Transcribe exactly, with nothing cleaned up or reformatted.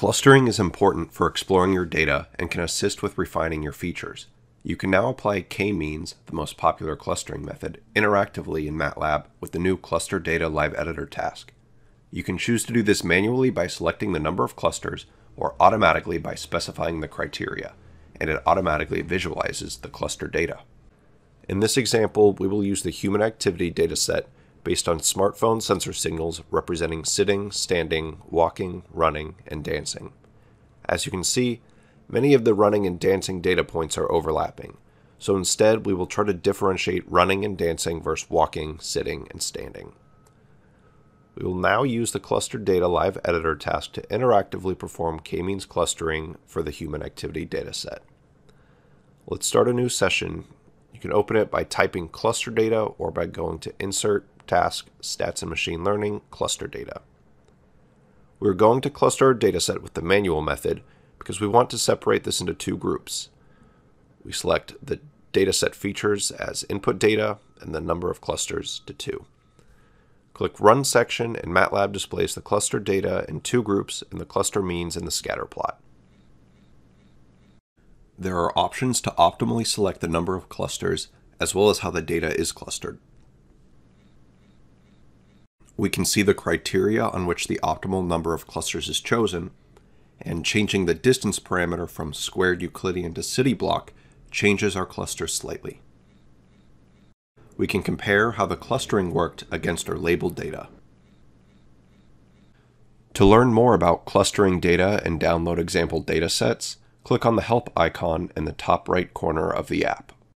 Clustering is important for exploring your data and can assist with refining your features. You can now apply k-means, the most popular clustering method, interactively in MATLAB with the new Cluster Data Live Editor task. You can choose to do this manually by selecting the number of clusters or automatically by specifying the criteria, and it automatically visualizes the cluster data. In this example, we will use the human activity dataset based on smartphone sensor signals representing sitting, standing, walking, running, and dancing. As you can see, many of the running and dancing data points are overlapping, so instead we will try to differentiate running and dancing versus walking, sitting, and standing. We will now use the Cluster Data Live Editor task to interactively perform k-means clustering for the human activity dataset. Let's start a new session. You can open it by typing cluster data or by going to Insert, Task, Stats and Machine Learning, Cluster Data. We're going to cluster our dataset with the manual method because we want to separate this into two groups. We select the dataset features as input data and the number of clusters to two. Click Run section and MATLAB displays the cluster data in two groups in the cluster means and the scatter plot. There are options to optimally select the number of clusters as well as how the data is clustered. We can see the criteria on which the optimal number of clusters is chosen, and changing the distance parameter from squared Euclidean to city block changes our cluster slightly. We can compare how the clustering worked against our labeled data. To learn more about clustering data and download example datasets, click on the Help icon in the top right corner of the app.